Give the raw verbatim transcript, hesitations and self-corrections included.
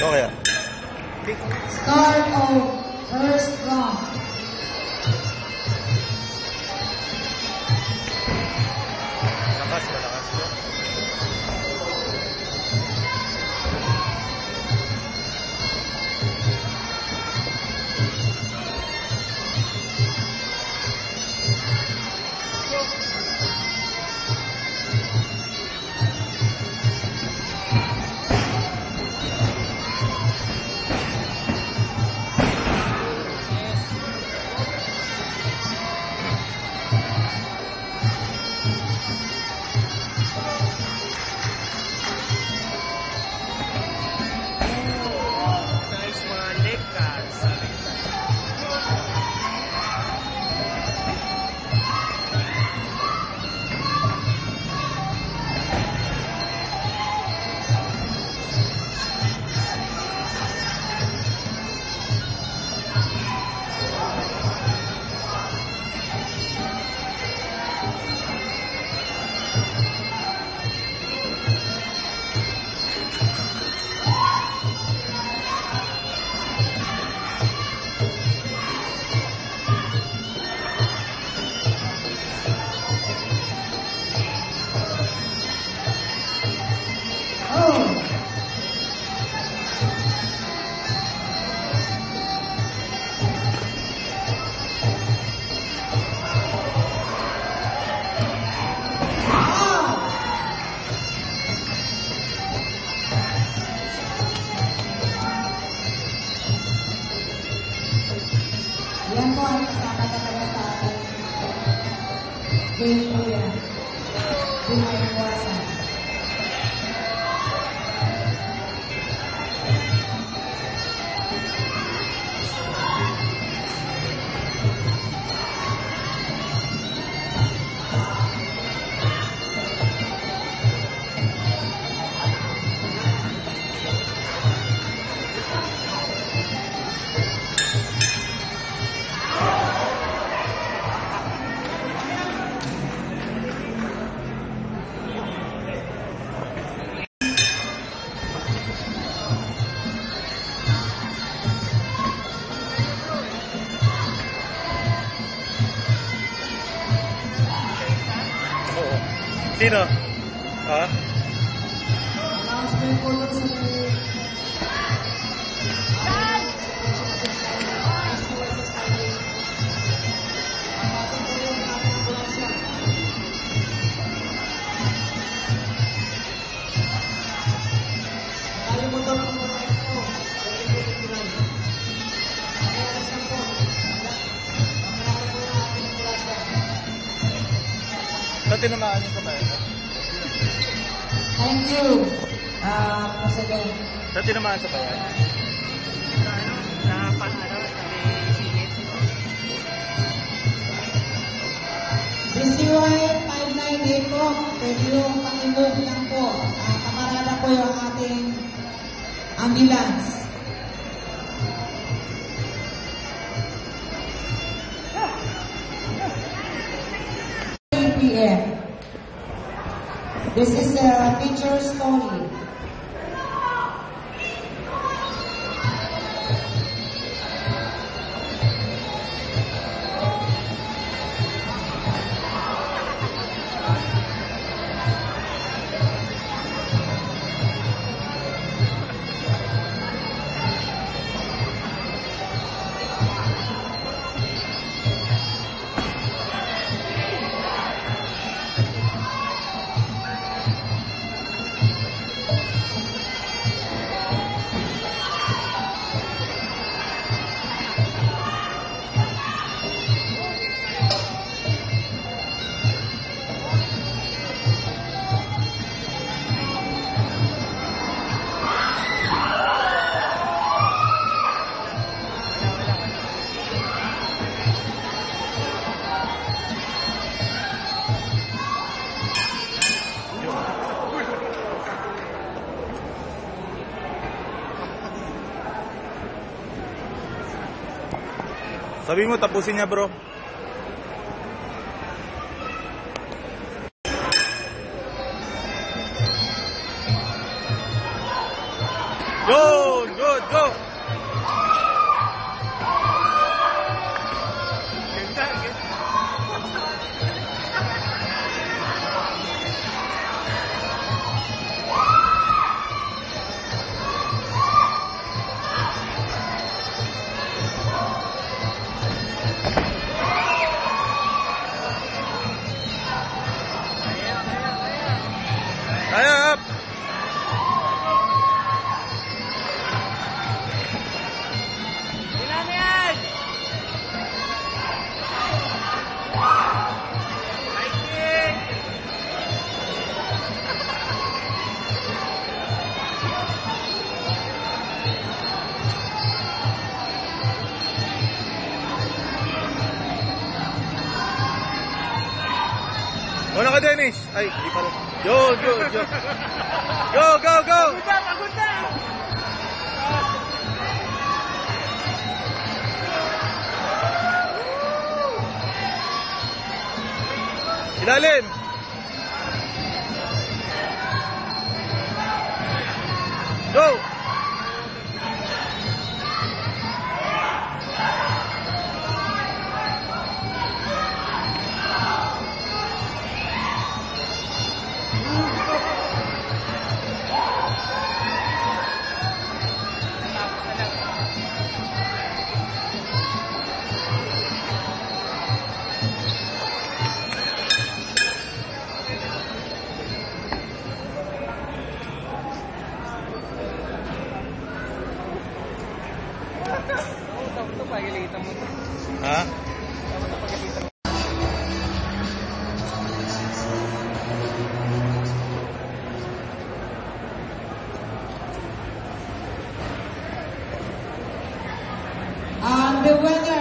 Ito kaya. Start of first round. Lakas, malakas. Yan po ang kasama talaga sa ating game po yan. Bumayawasan. Sino? Ha? Announcement po lang sa ayaw mo daw po na ito. Sa tinamaan niyo sa bayan? Thank you, uh, President. Sa tinamaan sa bayan? Sa ano? Sa pang-araw, sa may singit. D C Y five nine eight po, pwede yung pakimove lang po. Uh, kamarada po yung ating ambulance. eight P M This is a feature story. Sabi mo, tapusin niya, bro. Yun! Yun! go! Ganda, ganda. Kaya, up! Ilan na yan? Fighting! Una ka, Dennis! Ay, di pala. Yo, yo, yo! Go, go, go! Pagod na, pagod na! Ilalim! Go! Tapos ito, pagalitan mo ito. Ha? Tapos ito, pagalitan mo. And the winner